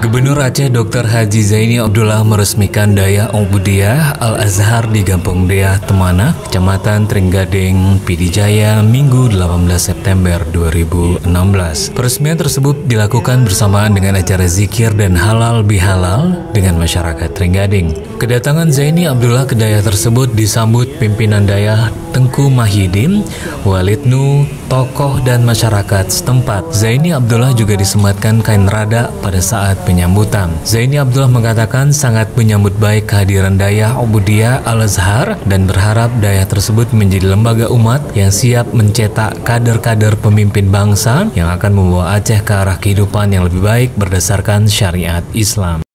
Gubernur Aceh Dr. Haji Zaini Abdullah meresmikan Daya Ubudiyah Al-Azhar di Kampung Deah Temana, Kecamatan Trenggading, Pidijaya, Minggu 18 September 2016. Peresmian tersebut dilakukan bersamaan dengan acara zikir dan halal bihalal dengan masyarakat Trenggading. Kedatangan Zaini Abdullah ke daya tersebut disambut pimpinan daya Tengku Mahidin, Walidnu, tokoh dan masyarakat setempat. Zaini Abdullah juga disematkan kain rada pada saat penyambutan. Zaini Abdullah mengatakan sangat menyambut baik kehadiran Daya Ubudiyah Al-Azhar dan berharap daya tersebut menjadi lembaga umat yang siap mencetak kader-kader pemimpin bangsa yang akan membawa Aceh ke arah kehidupan yang lebih baik berdasarkan syariat Islam.